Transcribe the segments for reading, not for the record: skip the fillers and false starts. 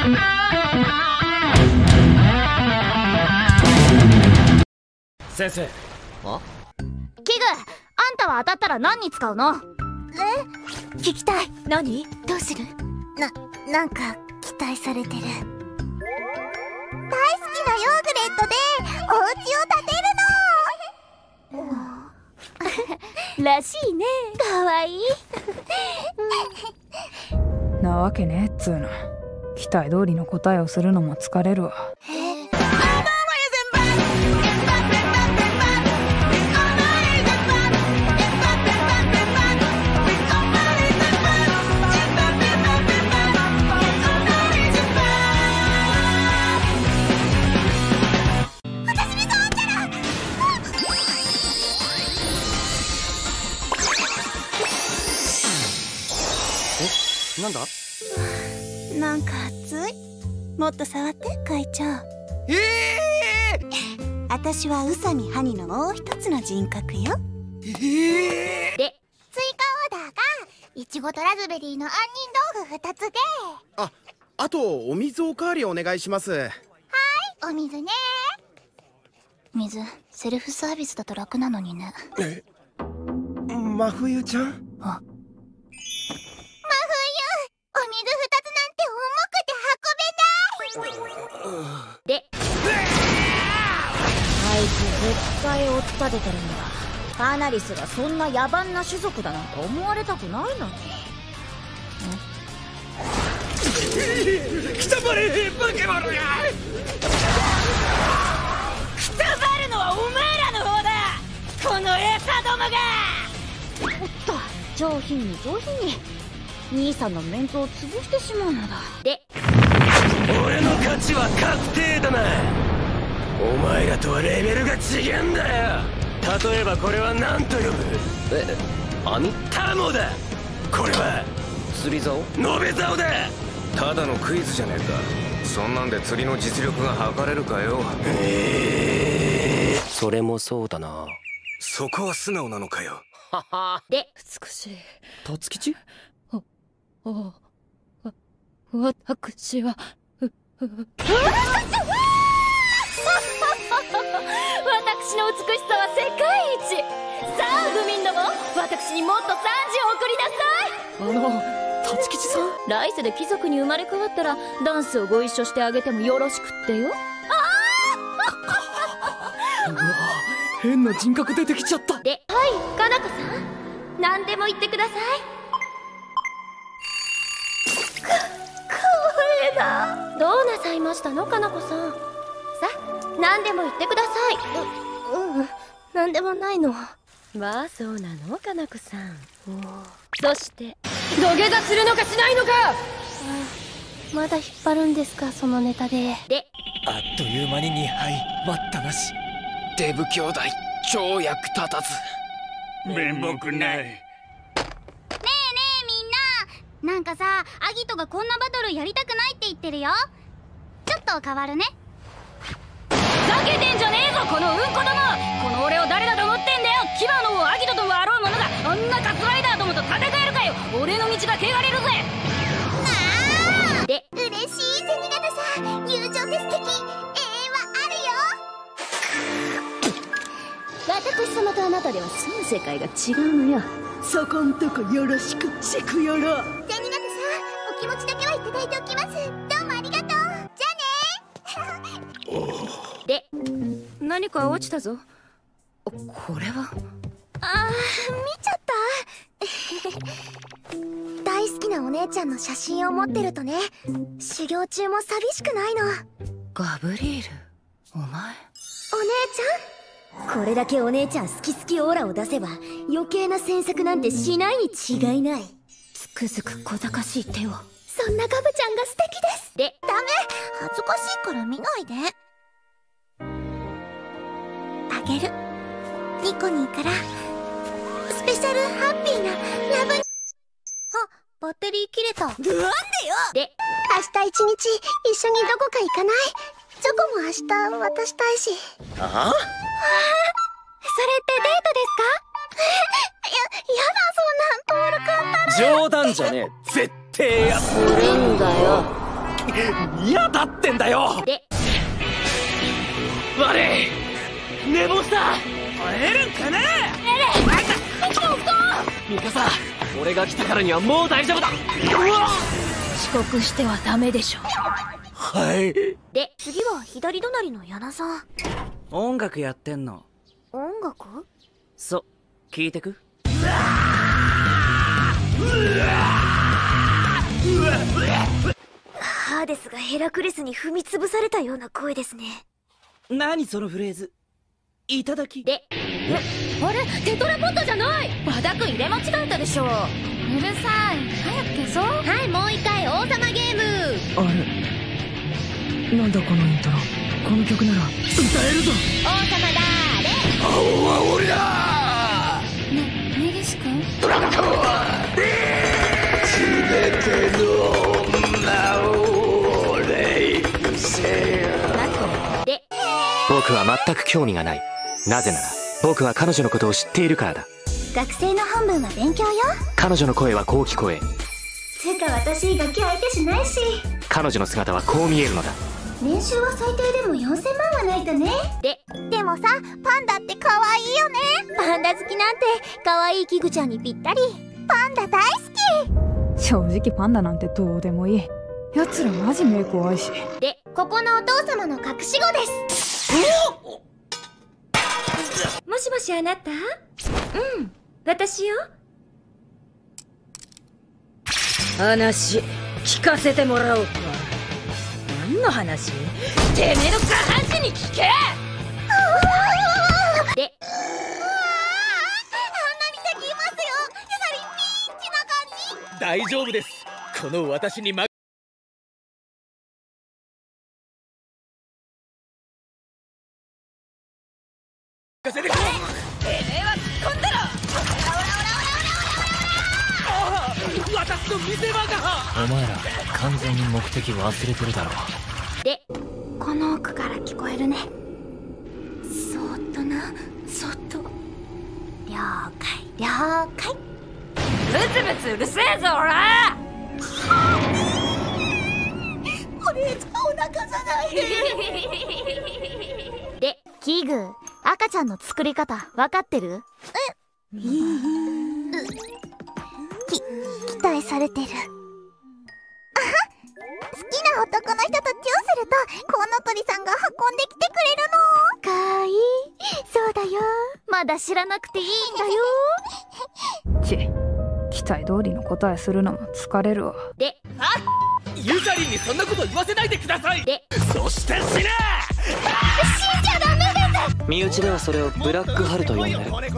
先生。 あ？ キグ、あんたは当たったら何に使うの？ 聞きたい。 何？ どうする？なんか期待されてる。大好きなヨーグレットでお家を建てるの。 らしいね。かわいい。 なわけねえっつうの。期待通りの答えをするのも疲れるわ。 なんだ？ なんか熱い。もっと触って会長。私は宇佐美ハニのもう一つの人格よ。 で、追加オーダーがいちごとラズベリーの杏仁豆腐2つで。 あとお水おかわりお願いします。 はい、お水ね。水セルフサービスだと楽なのにね。 真冬ちゃん？ 真冬、お水2つなんて重くて運べない。 で、あいつ絶対追っ立ててるんだ。カナリスがそんな野蛮な種族だなんて思われたくないのに。 くたばれバケモノが！ くたばるのはお前らの方だ、この餌どもが！おっと、上品に上品に兄さんのメンツを潰してしまうのだ。で、 俺の勝ちは確定だな。お前らとはレベルが違うんだよ。例えばこれは何と呼ぶ？網？タモだ。これは釣り竿？ 延べ竿だ。 ただのクイズじゃねえか。そんなんで釣りの実力が測れるかよ。 それもそうだな。 そこは素直なのかよ。 はは。 で、 美しい。 辰吉？ 私は私の美しさは世界一。さあグミンども、私にもっと賛辞を送りなさい。 辰吉さん？ 来世で貴族に生まれ変わったらダンスをご一緒してあげてもよろしくってよ。 うわ、変な人格出てきちゃった。 で、はい、かなこさん、何でも言ってください。光栄だ。どうなさいましたの、かなこさん。さ、何でも言ってください。何でもないの。 まあそうなの、かなこさん。 そして土下座するのかしないのか。まだ引っ張るんですか、そのネタで。で、 あっという間に2敗、待ったなし。デブ兄弟、超役立たず。面目ない。 ねえねえみんな、なんかさ、アギトがこんなバトルやりたくないって言ってるよ。ちょっと変わるね。 ふざけてんじゃねえぞ、このうんこども。この俺を誰だと思ってんだよ。牙のアギトとあろうものがあんなカスライダーどもと戦えるかよ。俺の道が汚れるぜ。で、 嬉しい、銭形さん。友情って素敵。永遠はあるよ。 私様とあなたでは住む世界が違うのよ。そこんとこよろしく、チクヨロ。 銭形さん、お気持ちだけはいただいておきます。どうもありがとう。じゃあね。 で、何か落ちたぞ。これは。 あー、見ちゃった。大好きなお姉ちゃんの写真を持ってるとね、修行中も寂しくないの。 ガブリール、お前。 お姉ちゃん、 これだけお姉ちゃん好き好きオーラを出せば余計な詮索なんてしないに違いない。つくづく小賢しい手を。 そんなガブちゃんが素敵です。 で、 ダメ、恥ずかしいから見ないで。あげる。ニコニーからスペシャルハッピーなラブ。あ、バッテリー切れた。なんでよ。 で、 明日一日一緒にどこか行かない？チョコも明日渡したいし。 ああ、 それってデートですか？やだ、そんなんトールくんったら。 冗談じゃねえ。絶対やするんだよ。 嫌だってんだよ。 で悪い、寝坊した。会えるんかな。ミカサ、俺が来たからにはもう大丈夫だ。 遅刻してはダメでしょ。 はい。 で、次は左隣の柳さん。 音楽やってんの。 音楽？ そう、聞いてく？ ハーデスがヘラクレスに踏み潰されたような声ですね。 何そのフレーズ。いただき。 で、あれテトラポットじゃない。和田君入れ間違えたでしょ。うるさい、早く消そう。はい、もう一回王様ゲーム。 あれなんだこのイントロ。この曲なら歌えるぞ。 王様だーれ。 青は俺だ。 根岸君。 全ての名を礼せよ。 で、 僕は全く興味がない。なぜなら僕は彼女のことを知っているからだ。 学生の本分は勉強よ。 彼女の声はこう聞こえ、 つうか私楽器相手しないし。 彼女の姿はこう見えるのだ。 年収は最低でも4000万はないとね。でもさ、パンダって可愛いよね。パンダ好きなんて可愛いキグちゃんにぴったり。パンダ大好き。 正直パンダなんてどうでもいい。やつらマジ目怖いし。 で、ここのお父様の隠し子です。 もしもしあなた？私よ。 話聞かせてもらおうか。何の話？てめえの下半身に聞け。で、 あんなに敵いますよ。やはりピンチな感じ。 大丈夫です。この私に任せてくれ。てめえは突っ込んだろ。私の見せ場が。 お前ら完全に目的忘れてるだろ。 で、この奥から聞こえるね。そーっとな、そっと。了解了解。 ブツブツうるせえぞおら。 お姉ちゃんお腹じゃないで。で、キグ、赤ちゃんの作り方分かってる？期待されてる。あは、好きな男の人とチューするとコウノトリさんが運んできてくれるの。かわいい。そうだよ、まだ知らなくていいんだよ。 期待通りの答えするのも疲れるわ。 で、 ユザリンにそんなこと言わせないでください。 で、 そして死ね。 死んじゃダメです。 身内ではそれをブラックハルと呼んでる。 つまり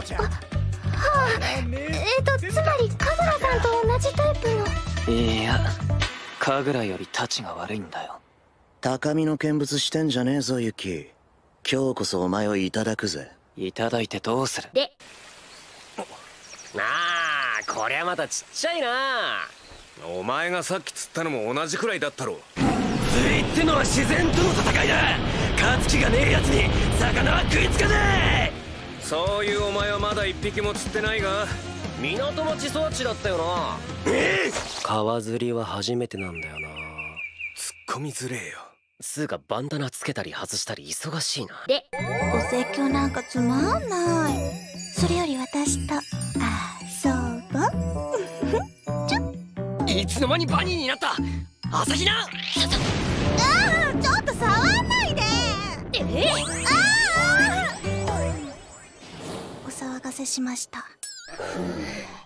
カグラさんと同じタイプの。 いや、カグラよりタチが悪いんだよ。 高みの見物してんじゃねえぞユキ。今日こそお前をいただくぜ。 いただいてどうする。 で、 なあ、こりゃまたちっちゃいな。 お前がさっき釣ったのも同じくらいだったろ。 釣りってのは自然との戦いだ。勝つ気がねえやつに魚は食いつかねえ。 そういうお前はまだ一匹も釣ってないが。 港町育ちだったよな。 川釣りは初めてなんだよな。 ツッコミづれえよ。 つうかバンダナつけたり外したり忙しいな。 で、 お説教なんかつまんない。それより私と遊ぼ。 いつの間にバニーになった朝比奈。 ちょっと触んないで。お騒がせしました。